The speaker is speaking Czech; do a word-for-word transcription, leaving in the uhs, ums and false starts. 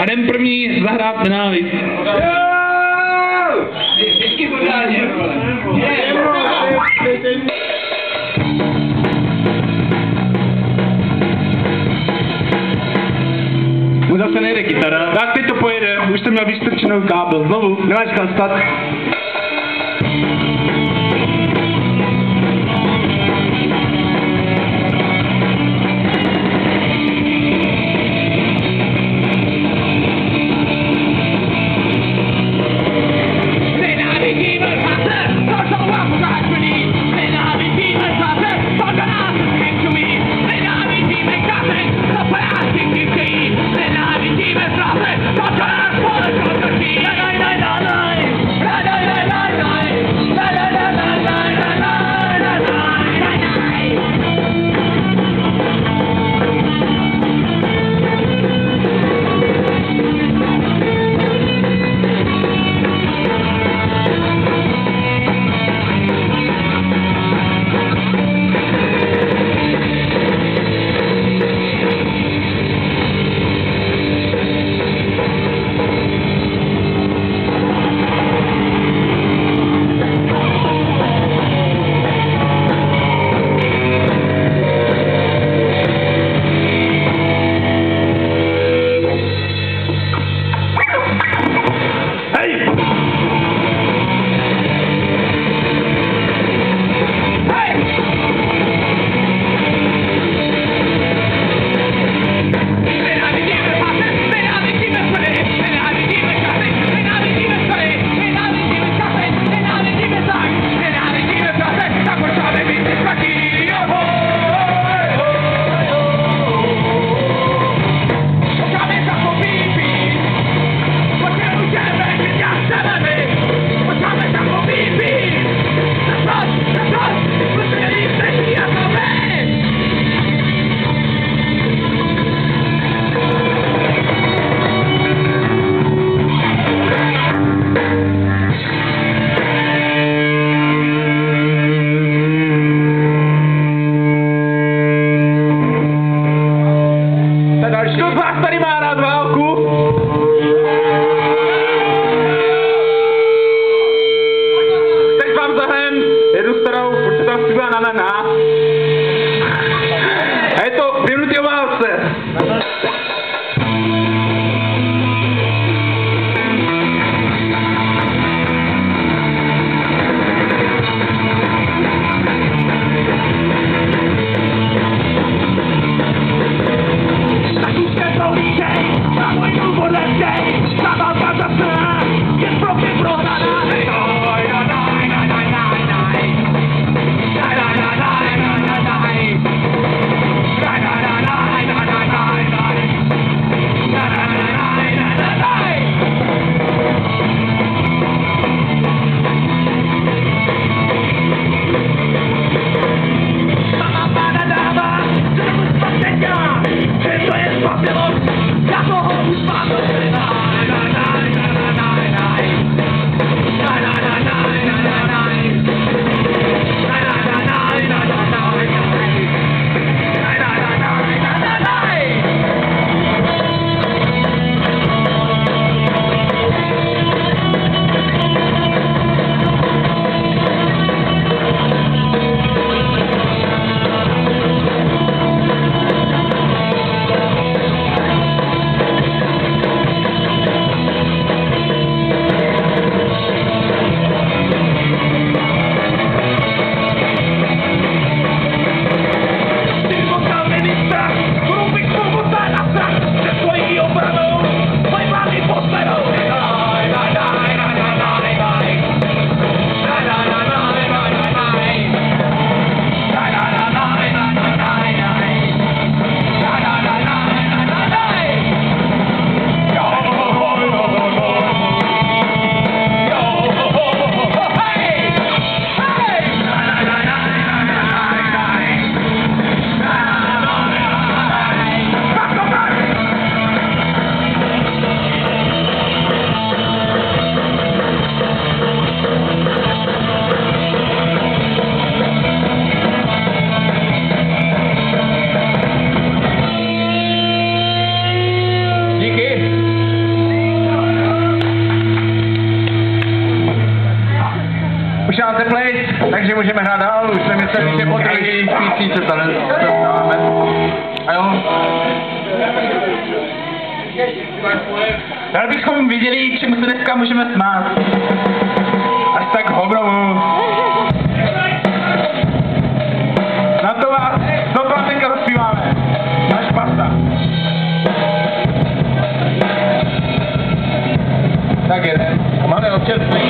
A jdem první zahrát Nenávist. Vždycky pořádně, Už zase nejde kytara. Tak teď to pojede, už jsem měl vystrčenou kábel. Znovu, nemáš kam stát. Kdo z vás tady má rád válku? Teď vám zahrám jednu starou, určitě tam zpívá na na na. A je to dvě minuty o válce. můžeme hrát dál, už jsem myslel, že po druhý písnice to dáme. A jo. Rád bychom viděli, čemu se dneska můžeme smát. Až tak hovnovu. Na to vás, to vám teďka rozpíváme. Náš pasta. Tak jeden. Máme občerstvý.